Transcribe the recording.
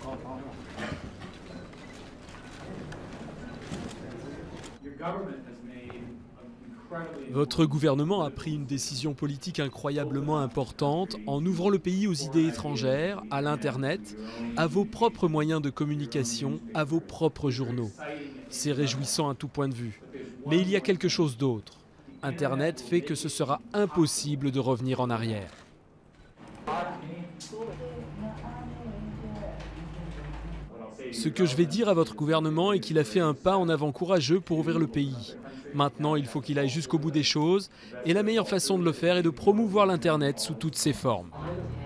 Votre gouvernement a pris une décision politique incroyablement importante en ouvrant le pays aux idées étrangères, à l'Internet, à vos propres moyens de communication, à vos propres journaux. C'est réjouissant à tout point de vue. Mais il y a quelque chose d'autre. Internet fait que ce sera impossible de revenir en arrière. Ce que je vais dire à votre gouvernement est qu'il a fait un pas en avant courageux pour ouvrir le pays. Maintenant, il faut qu'il aille jusqu'au bout des choses, et la meilleure façon de le faire est de promouvoir l'Internet sous toutes ses formes.